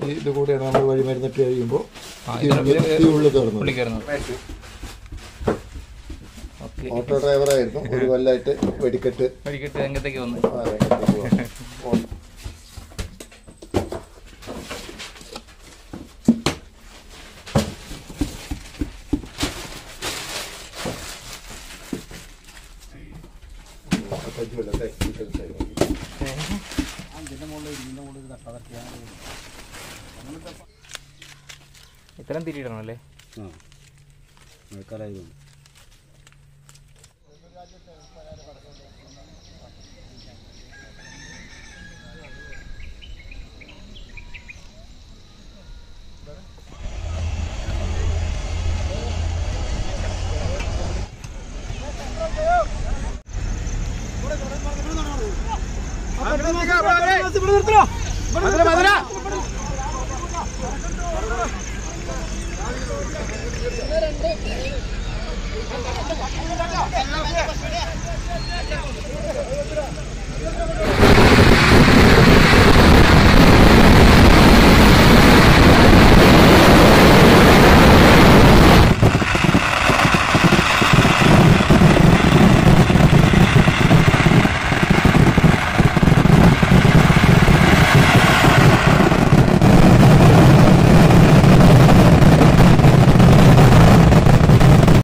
ഇത് കൂടെയാണ് നമ്മൾ വഴിമരുന്നിട്ട് കഴിയുമ്പോൾ ഉള്ളിൽ കയറുന്നത്. ഓട്ടോ ഡ്രൈവറായിരുന്നു, ഒരു കൊല്ലമായിട്ട് വെടിക്കെട്ട് രംഗത്തേക്ക് വന്നു. ഇത്രയും തിരിയിടണം അല്ലേ? മഴക്കാലമായതുകൊണ്ട്